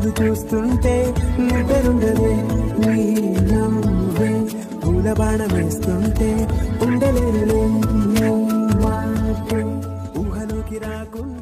నిన్ను చూస్తుంటే నిద్రుండదే నీ నవ్వే పూల బాణం వేస్తుంటే ఉండలేనులే నీ మాటే ఊహలోకి రాకుండా